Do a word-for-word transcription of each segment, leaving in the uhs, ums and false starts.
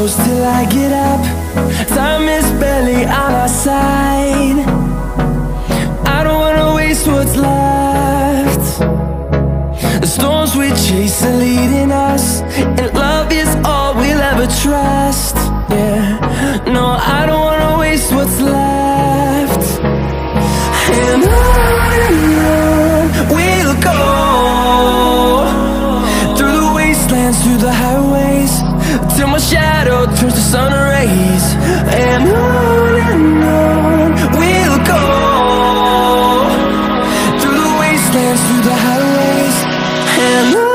close till I get up. Time is barely on our side. I don't wanna waste what's left. The storms we chase are leading us, and love is all we'll ever trust. Yeah, no, I don't wanna waste what's left. And on and on we'll go, through the wastelands, through the highways, till my shadow turns to sun rays. And on and on we'll go, through the wastelands, through the highways, and on.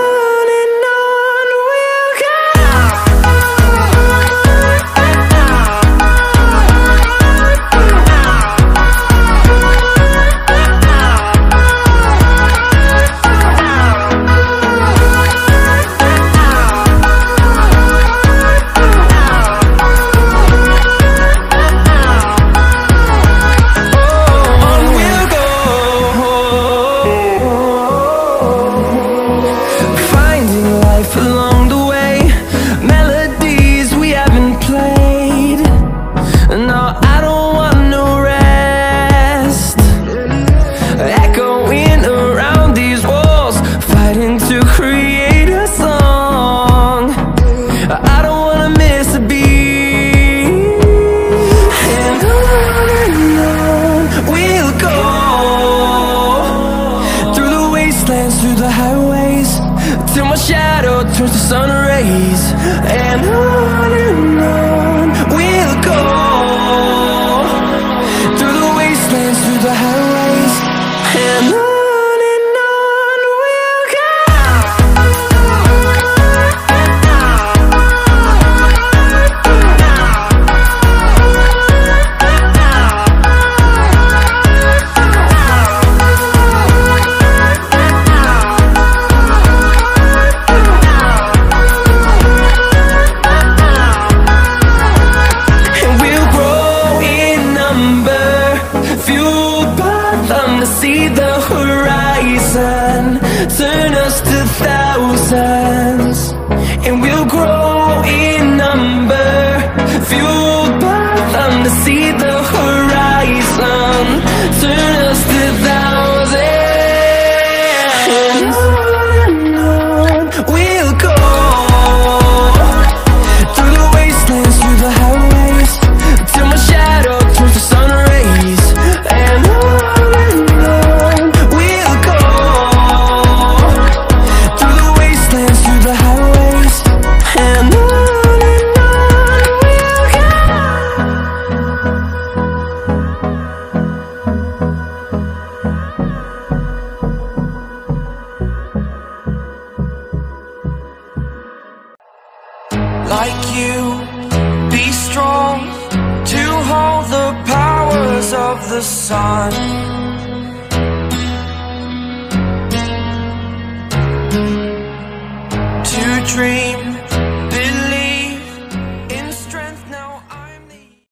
Turns to sun rays, and on and on we'll go, through the wastelands, through the highways, and on. See the horizon turn us to thousands, and we'll grow in number, fueled by them. To see the horizon turn us to thousands, and on and on we'll go, through the wastelands, through the highways, till my shadow turns to sun rays, and on. Like you, be strong to hold the powers of the sun.